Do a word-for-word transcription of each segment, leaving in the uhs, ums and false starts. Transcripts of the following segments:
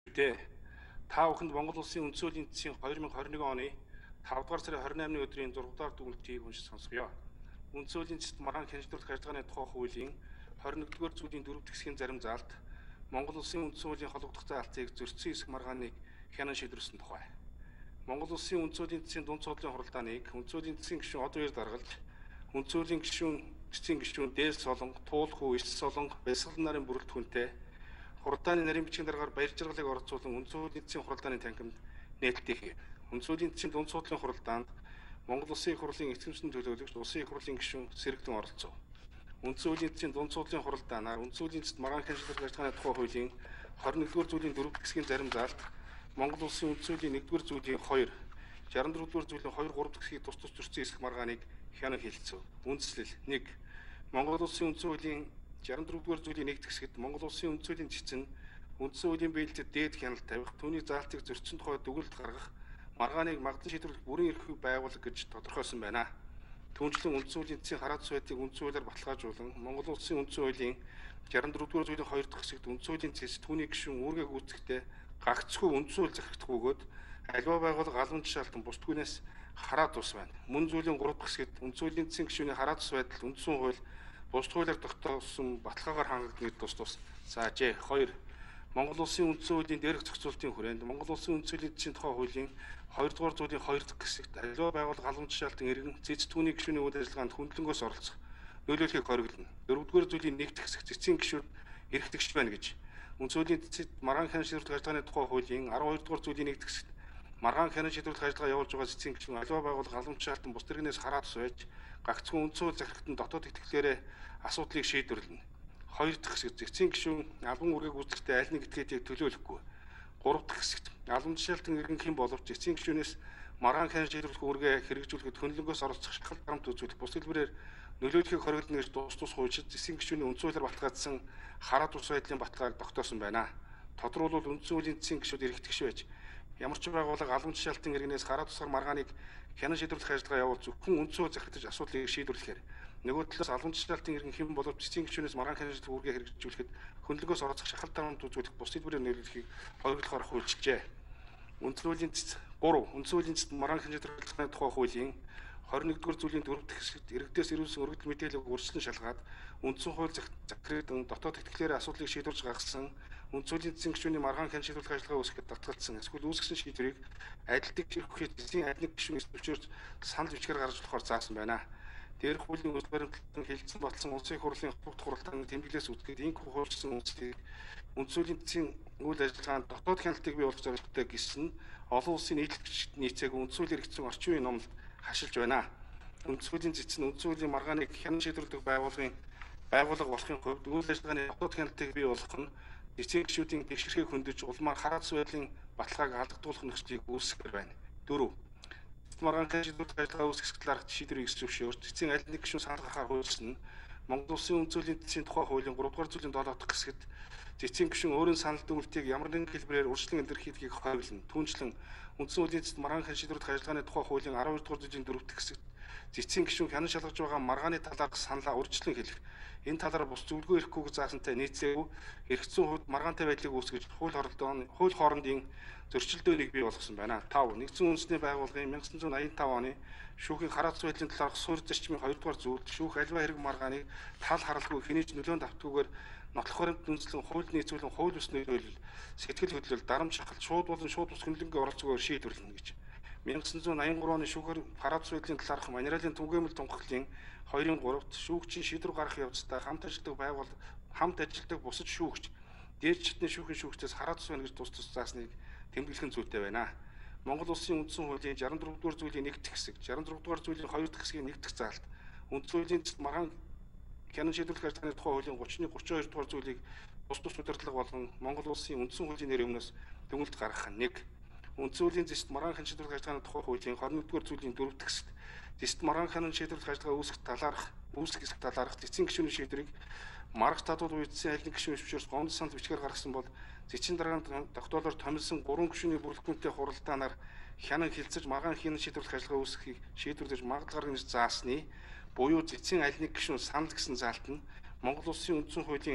Тэ та бүхэнд Монгол Улсын үндсэн хуулийн эцсийн two thousand twenty-one оны five дугаар сарын twenty-eighны өдрийн six дугаар дүгнэлтийг уншиж сонсгоё. Үндсэн хуулийн эцэст маргаан хяналтуулах ажиллагааны тухай хуулийн twenty-one дугаар зүйлийн дөрөв хэсгийн зарим заалт Монгол Улсын үндсэн хуулийн холбогдох заалтыг зөрчсөн хэсэг маргааныг хянан шийдвэрлэсэн тухай. Монгол Улсын үндсэн хуулийн эцсийн дунд цуудлын хуралдааныг үндсэн хуулийн эцсийн гишүүн од үеэр даргалж үндсэн хуулийн гишүүн эцсийн гишүүн дээс солонго, туулхүү, эс солонго, бясалгал нарын бүрэлдэхүүнтэй хуралдааны нарийн бичгийн дараагаар баяр жаргалыг оролцуулан үндсэн хуулийн эцсийн хуралдааны танхимд нээлттэй хийв. Үндсэн хуулийн эцсийн дунд цуудлын хуралдаанд Монгол Улсын их хурлын эцэмшин төлөөлөгч Улсын их хурлын гишүүн сэргэлдэн оролцов. Үндсэн хуулийн эцсийн дунд цуудлын хуралдаанаар үндсэн хуулийн эцэст маргаан хяналтуулах ажиллагааны тухай хуулийн twenty-one дугаар зүйлийн дөрөв хэсгийн зарим заалт Монгол Улсын үндсэн хуулийн one дугаар зүйлийн two, sixty-four дугаар зүйлийн two, three хэсгийг тус тус зөрчсөн хэсэг маргааныг хянан хэлэлцэв. Үндслэл one Монгол Улсын үндсэн хуулийн sixty-four дугаар зүйлийн one хэсэгт Монгол Улсын үндсэн хуулийн цэцэн үндсэн хуулийн биелэлтэд дээд хяналт тавих, түүний заалтыг зөрчсөн тухай дүгнэлт гаргах, маргааныг магдан шийдвэрлэх бүрэн эрхийг байгуулах гэж тодорхойлсон байна. Түүнчлэн үндсэн хуулийн эцсийн хараат байдлыг үндсэн хуулиар баталгаажуулан Монгол Улсын үндсэн хуулийн sixty-four дугаар зүйлийн two дахь хэсэгт үндсэн хуулийн цэц түүний гишүүн үүргээ гүйцэтгэхдээ гагцхүү үндсэн хууль захирагдах бөгөөд аливаа байгууллага албан тушаалтан бус түүнээс хараат ус байна. Мөн зүйлийн three дахь хэсэгт үндсэн хуулийн эцсийн гишүүний хараат ус байдал үндсэн хууль бус хуулиар тогтоосон баталгаагаар хангагдана гэж тус тус заажээ. two Монгол Улсын үндсэн хуулийн дээрх зохицуултын хүрээнд Монгол Улсын үндсэн хуулийн эцсийн тухай хуулийн two дугаар зүйлийн two дахь хэсэгт аливаа байгууллага албан тушаалтан иргэн цэц түүний гишүүний үйл ажиллагаанд хүндлэнгөөс оролцох нөлөөлөхийг хориглоно. four дугаар зүйлийн one дахь хэсэгт эцсийн гишүүд эрх тэгш байна гэж үндсэн хуулийн эцэст маргаан хянан шийдвэрлэх ажиллагааны тухай хуулийн twelve дугаар зүйлийн one дахь хэсэгт маргаан хянан шийдвэрлэх ажиллагаа явуулж байгаа эцсийн гишүүн аливаа байгууллага албан тушаалтан бус тэрэгнээс хараат сууж гагцхүү үндсэн хууль захирагтанд дотоод итгэлээрээ асуудлыг шийдвэрлэнэ. two дахь хэсэгт эцсийн гишүүн албан үүргээ гүйцэтгэхдээ аль нэг этгээдийг төлөөлөхгүй. three дахь хэсэгт албан тушаалтан иргэн хэн боловч эцсийн гишүүнээс маргаан хянан шийдвэрлэх үүргээ хэрэгжүүлэхэд хөндлөнгөөс оролцох шахалт дарамт үзүүлэх бус хэлбэрээр нөлөөлөхийг хориглоно гэж тус тус хуульчид эцсийн гишүүний үндсэн хуулиар баталгаажсан хараат ус байдлын баталгааг тогтоосон байна. Тодорхойлбол үндсэн хуулийн эцсийн гишүүд эрх тэгш байж ямар ч байгууллага албан тушаалтан иргэнээс хараат усаар маргааныг хянан шийдвэрлэх ажиллагаа явуул зөвхөн үндсэн хууль захирагдаж асуудлыг шийдвэрлэхээр нөгөө талаас албан тушаалтан иргэн хэн боловч эцсийн гишүүнээс маргаан хянан шийдвэрлэх үүргээ хэрэгжүүлэхэд хөндлөнгөөс оролцох шахалт дарамт үзүүлэх бус хэлбэрээр нөлөөлөхийг хориглохоор хуульчжээ. Үндсэн хуулийн three үндсэн хуулийн цэцэд маргаан хянан шийдвэрлэх ажиллагааны тухай хуулийн twenty-one дугаар зүйлийн four дахь хэсэгт иргэдээс ирүүлсэн өргөдөл мэдээллийг үргэлжлэн шалгаад үндсэн хууль захирагдан дотоод итгэлээрээ асуудлыг шийдвэрлэж гаргасан үндсэн хуулийн эцсийн гишүүний маргаан хянан шийдвэрлэх ажиллагаа үүсгэхэд татгалзсан эсвэл үүсгэсэн шийдвэрийг адилтыг шийдэхэд эцсийн адил нэг гишүүнээс төвчөрж санал бичгээр гаргаж болохоор заасан байна. Дээрх хуулийн үйл баримтлан хэлэлцэн баталсан улсын их хурлын хурд хуралдааны тэмдэглээс үзэхэд энэ хуульчсан үндсийг үндсэн хуулийн эцсийн үйл ажиллагаанд дотоод хяналтыг бий болгох зорилготой гэсэн олон улсын нийтлэгч нийцээг үндсэн хуулийн хэрэгцсэн орчин үеийн номлолд хашилж байна. Үндсэн хуулийн цэцэн үндсэн хуулийн маргааныг хянан шийдвэрлэх байгууллагын байгууллага болохын хувьд үйл ажиллагааны дотоод хяналтыг бий болгох нь эцсийн гишүүдийн тэгшэрхийг хөндөж улмаар хараат байдлын баталгааг алдагдуулах нөхцөлийг үүсгэх байна. four маргаан хянан шийдвэрлэх ажиллагаа үүсгэх талаарх шийдвэрийг зөвшөөрч эцсийн аль нэг гишүүн санал гаргахаар хуульсан нь Монгол Улсын үндсэн хуулийн эцсийн тухай хуулийн three дугаар зүйлийн seven дахь хэсэгт эцсийн гишүүн өөрийн санал дүгнэлтийг ямар нэгэн хэлбэрээр урьдчилан илэрхийлэхийг хориглоно. Түүнчлэн үндсэн хуулийн эцэст маргаан хянан шийдвэрлэх ажиллагааны тухай хуулийн twelve дугаар зүйлийн four дахь хэсэгт эцсийн гишүүн хянан шалгаж байгаа маргааны талаарх саналаа урьдчилан хэлэх. Энэ талаар бус зөвлөгөө ирэхгүйг заасантай нийцээгүй эргэцсэн хувьд маргаантай байдлыг үүсгэж хууль хоролдоон хууль хоорондын зөрчилдөөнийг бий болгосон байна. five Нэгдсэн үндэсний байгууллагын nineteen eighty-five оны шүүхийн хараат байдлын талаарх суурь зарчмын two дугаар зүйлд шүүх аливаа хэрэг маргааныг тал харалгүй хянаж нөлөөнд автгүйгээр нотлох баримт үндэслэн хууль нийцүүлэн хууль ус нөлөөлөл сэтгэл хөдлөл дарамт шахалт шууд болон шууд ус хөндлөнгөө оролцоогоор шийдвэрлэнэ гэж nineteen eighty-three оны шүүхээр хараат байдлын талаарх материалын түгээмэл тунхаглалын two-ын three-т шүүгчийн шийдвэр гаргах явцдаа хамт ажилладаг байгуул хамт ажилладаг бусад шүүгч дээд чатны шүүхийн шүүгчдээс хараат байна гэж тус тус заасныг тэмдэглэх зүйтэй байна. Монгол Улсын үндсэн хуулийн sixty-four дугаар зүйлийн one дахь хэсэг, sixty-four дугаар зүйлийн two дахь хэсгийн one дахь заалт, үндсэн хуулийн маргаан хянан шийдвэрлэх ажиллагааны тухай хуулийн thirty-one thirty-two дугаар зүйлийг тус тус удирдлага болгон Монгол Улсын үндсэн хуулийн нэр өмнөөс дүгнэлт гаргах нь one үндсэн хуулийн зэст маргаан хянан шийдвэрлэх ажиллагааны тухай хуулийн twenty-one дугаар зүйлийн four дахь хэсэгт зэст маргаан хянан шийдвэрлэх ажиллагаа үүсгэх талаарх үүсгэх хэсэг талаарх эцсийн гишүүний шийдвэрийг маргааш татвал үеийн аль нэг гишүүн зөвшөөрс гомдол санал бичгээр гаргасан бол зэчин дараагийн тогтоолоор томилсон гурван гишүүний бүрэлдэхүүнтэй хуралдаанаар хянан хилцэж маргаан хянан шийдвэрлэх ажиллагаа үүсгэхийг шийдвэрлэж магадлал гаргаж заасны буюу зэцэн аль нэг гишүүн санал гэсэн заалт нь Монгол Улсын үндсэн хуулийн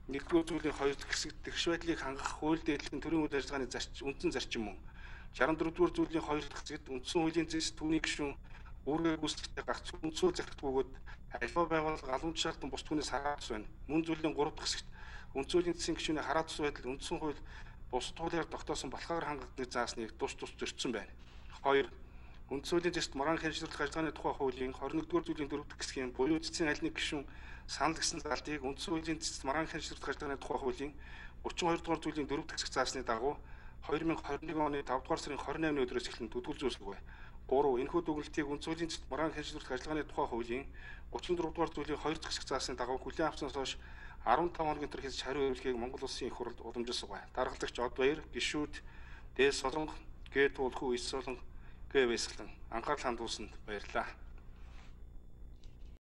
нэгдүгээр зүйлийн хоёр дахь хэсэгт тэгш байдлыг хангах хууль дээдлийн төрийн үйл ажиллагааны зарчим үндсэн зарчим мөн. шестдесет и дөрөвдүгээр зүйлийн хоёр дахь хэсэгт үндсэн хуулийн зэс түүний гишүүн үүргээ гүйцэтгэхдээ гарч үндсүүл захирах бөгөөд альва байгууллага албан тушаалтан бус түүнээс хараат ус байна. Мөн зүйлийн гурав дахь хэсэгт үндсүүлийн засгийн гишүүний хараат ус байдал үндсэн хууль бус хуулиар тогтоосон балхаагаар хангагддаг заасныг тус тус зөрчсөн байна. хоёр. Үндсүүлийн зэст маргаан хяншилуулах ажиллагааны тухай хуулийн двадцать нэгдүгээр зүйлийн дөрөв дэх хэсгийн буюу цэцгийн аль нэг гишүүн санал гэсэн залтыг үндсэн хуулийн зэст маргаан хяншилуулах ажиллагааны тухай хуулийн гурван хоёр дугаар зүйлийн дөрөв дэх хэсэг заасны дагуу deux mille twenty-one оны five дугаар сарын twenty-eighны өдрөөс эхлэн төдгөл зөөсөлгүй. три. Энэхүү дүгнэлтийг үндсэн хуулийн зэст маргаан хяншилуулах ажиллагааны тухай хуулийн thirty-four дугаар зүйлийн two дахь хэсэг заасны дагуу хүлээн авснаас хойш fifteen хоногийн турш хийж хариу өгөхийг Монгол Улсын их хурлд уламжилсангүй. Даргалдагч Од Баяр, гишүүд Дээс Солонго, Гэ Туулхүү, Ис Солонго, Гэ Вэсгэлэн анхаарал хандуулсанд баярлалаа.